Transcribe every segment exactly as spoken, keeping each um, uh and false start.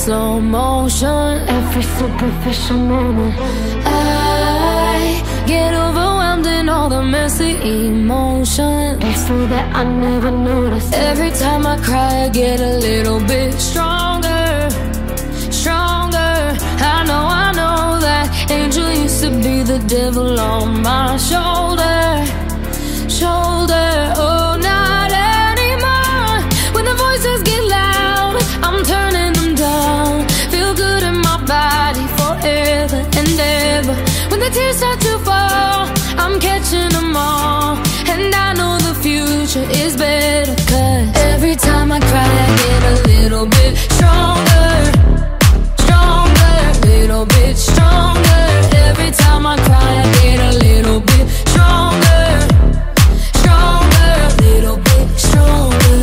slow motion. Every superficial moment, I get overwhelmed in all the messy emotions. it's so that I never noticed. Every time I cry, I get a little bit stronger, stronger. I know, I know that angel used to be the devil on my shoulder, shoulder. Oh, not anymore. When the voices get loud, I'm turning them down. Feel good in my body forever and ever. When the tears start to fall, I'm catching them all. And I know the future is better, 'cause every time I cry, I get a little bit stronger, stronger, little bit stronger. Every time I cry, I get a little bit stronger, stronger, little bit stronger.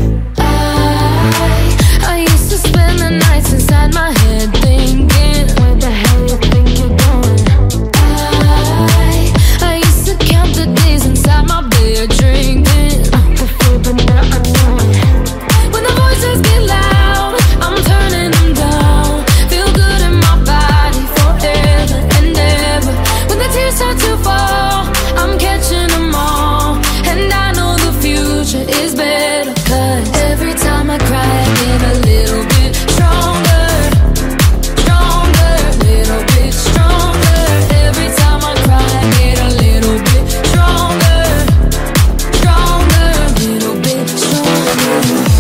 I, I used to spend the nights inside my head thinking, Where the hell you think you're going? I, I used to count the days inside my bed drinking. The fear, but now I know it. When the voices get loud, I'm turning them down. Feel good in my body forever and ever. When the tears start to fall, I'm catching them all. And I know the future is better, 'cause every time I cry, I get a little bit stronger, stronger, little bit stronger. Every time I cry, I get a little bit stronger, stronger, little bit stronger.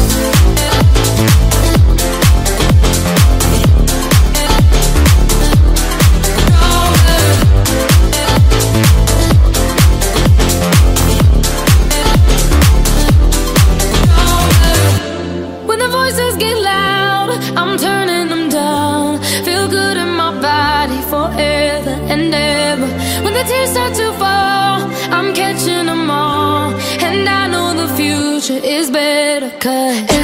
When the voices get loud, I'm turning them down. Feel good in my body forever and ever. When the tears start to fall, I'm catching them all. And I know the future is better, 'cause